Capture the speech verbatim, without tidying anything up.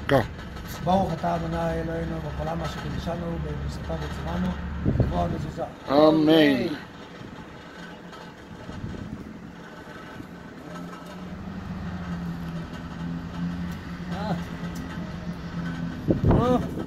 כה. ברוך אתה אדוני אלוהינו בכל מה שקידשנו ובמשרתיו וצוונו לקבוע מזוזה. אמן. אה.